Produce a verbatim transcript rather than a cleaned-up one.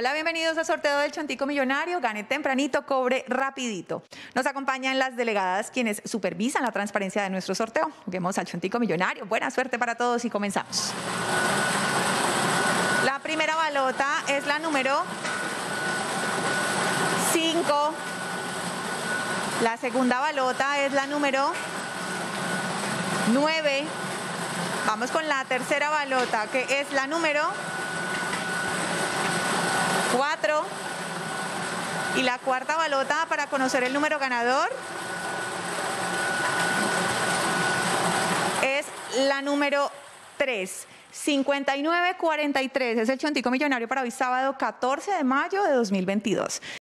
Hola, bienvenidos al sorteo del Chontico Millonario. Gane tempranito, cobre rapidito. Nos acompañan las delegadas quienes supervisan la transparencia de nuestro sorteo. Juguemos al Chontico Millonario. Buena suerte para todos y comenzamos. La primera balota es la número cinco. La segunda balota es la número nueve. Vamos con la tercera balota, que es la número cuatro. Y la cuarta balota para conocer el número ganador es la número tres. cincuenta y nueve cuarenta y tres es el Chontico Millonario para hoy sábado catorce de mayo de dos mil veintidós.